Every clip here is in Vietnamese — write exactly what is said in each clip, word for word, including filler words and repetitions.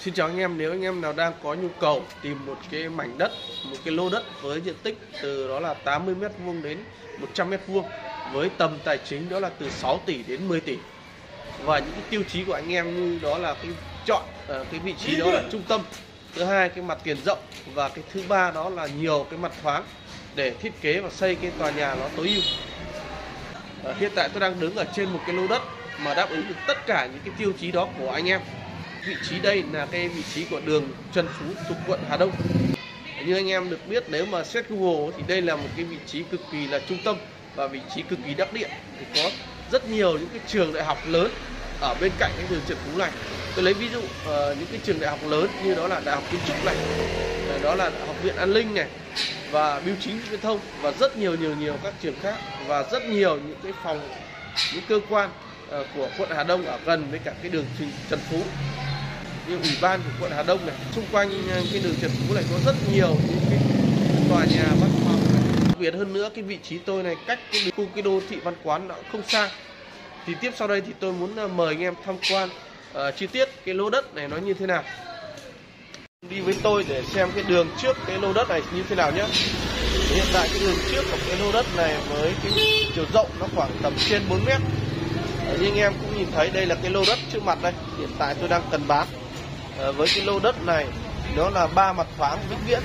Xin chào anh em, nếu anh em nào đang có nhu cầu tìm một cái mảnh đất, một cái lô đất với diện tích từ đó là tám mươi mét vuông đến một trăm mét vuông với tầm tài chính đó là từ sáu tỷ đến mười tỷ, và những cái tiêu chí của anh em như đó là cái chọn uh, cái vị trí đó là trung tâm, thứ hai cái mặt tiền rộng, và cái thứ ba đó là nhiều cái mặt thoáng để thiết kế và xây cái tòa nhà nó tối ưu. Uh, hiện tại tôi đang đứng ở trên một cái lô đất mà đáp ứng được tất cả những cái tiêu chí đó của anh em. Vị trí đây là cái vị trí của đường Trần Phú thuộc quận Hà Đông. Như anh em được biết, nếu mà xét Google thì đây là một cái vị trí cực kỳ là trung tâm và vị trí cực kỳ đắc địa, thì có rất nhiều những cái trường đại học lớn ở bên cạnh cái đường Trần Phú này. Tôi lấy ví dụ uh, những cái trường đại học lớn như đó là Đại học Kiến trúc này, đó là Học viện An ninh này, và Bưu chính Viễn thông, và rất nhiều nhiều nhiều các trường khác, và rất nhiều những cái phòng, những cơ quan uh, của quận Hà Đông ở gần với cả cái đường Trần Phú, như ủy ban của quận Hà Đông này. Xung quanh cái đường Trần Phú này có rất nhiều những cái tòa nhà văn phòng. Đặc biệt hơn nữa, cái vị trí tôi này cách cái khu cái đô thị Văn Quán nó không xa. Thì tiếp sau đây thì tôi muốn mời anh em tham quan uh, chi tiết cái lô đất này nó như thế nào. Đi với tôi để xem cái đường trước cái lô đất này như thế nào nhé. Hiện tại cái đường trước của cái lô đất này với cái chiều rộng nó khoảng tầm trên bốn mét. Như anh em cũng nhìn thấy, đây là cái lô đất trước mặt đây. Hiện tại tôi đang cần bán. À, với cái lô đất này nó là ba mặt thoáng vĩnh viễn.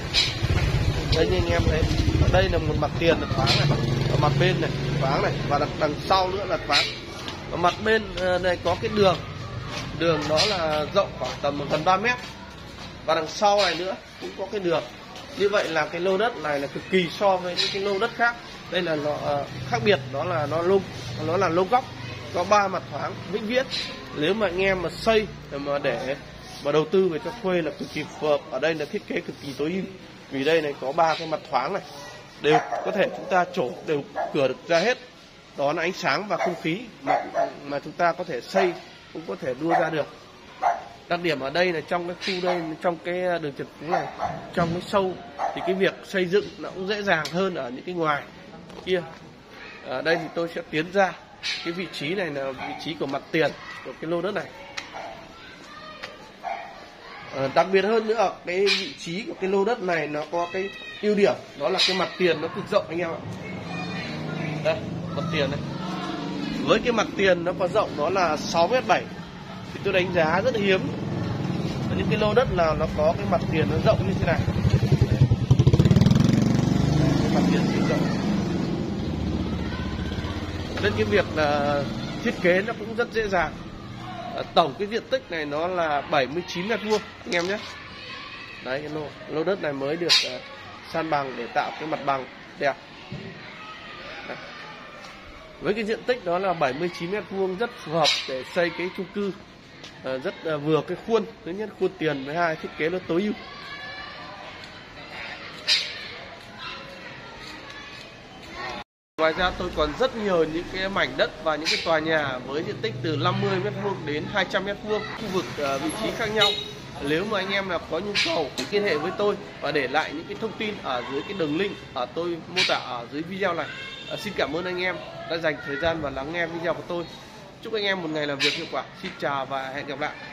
Đây như anh em thấy, ở đây là một mặt tiền là thoáng này, ở mặt bên này thoáng này, và đằng, đằng sau nữa là thoáng. Ở mặt bên này có cái đường, đường đó là rộng khoảng tầm gần ba mét, và đằng sau này nữa cũng có cái đường. Như vậy là cái lô đất này là cực kỳ so với những cái lô đất khác. Đây là nó uh, khác biệt, đó là nó lô nó là lô góc, có ba mặt thoáng vĩnh viễn. Nếu mà anh em mà xây mà để mà đầu tư về cho thuê là cực kỳ phù hợp. Ở đây là thiết kế cực kỳ tối ưu, vì đây này có ba cái mặt thoáng này, đều có thể chúng ta trổ đều cửa được ra hết. Đó là ánh sáng và không khí mà, mà chúng ta có thể xây cũng có thể đua ra được. Đặc điểm ở đây là trong cái khu đây, trong cái đường Trần Phú này, trong cái sâu thì cái việc xây dựng nó cũng dễ dàng hơn ở những cái ngoài kia. Ở đây thì tôi sẽ tiến ra cái vị trí này là vị trí của mặt tiền của cái lô đất này. À, đặc biệt hơn nữa, ở cái vị trí của cái lô đất này nó có cái ưu điểm, đó là cái mặt tiền nó cực rộng anh em ạ. Đây, mặt tiền này. Với cái mặt tiền nó có rộng đó là sáu mét bảy, thì tôi đánh giá rất là hiếm ở những cái lô đất nào nó có cái mặt tiền nó rộng như thế này. Cái mặt tiền cực rộng. Nên cái việc là thiết kế nó cũng rất dễ dàng. Tổng cái diện tích này nó là bảy mươi chín mét vuông anh em nhé. Đấy, cái lô, lô đất này mới được uh, san bằng để tạo cái mặt bằng đẹp. Đấy. Với cái diện tích đó là bảy mươi chín mét vuông rất phù hợp để xây cái chung cư, uh, rất uh, vừa cái khuôn, thứ nhất khuôn tiền, với hai thiết kế nó tối ưu. Ngoài ra tôi còn rất nhiều những cái mảnh đất và những cái tòa nhà với diện tích từ năm mươi mét vuông đến hai trăm mét vuông, khu vực uh, vị trí khác nhau. Nếu mà anh em nào có nhu cầu thì liên hệ với tôi và để lại những cái thông tin ở dưới cái đường link ở tôi mô tả ở dưới video này. Uh, xin cảm ơn anh em đã dành thời gian và lắng nghe video của tôi. Chúc anh em một ngày làm việc hiệu quả. Xin chào và hẹn gặp lại.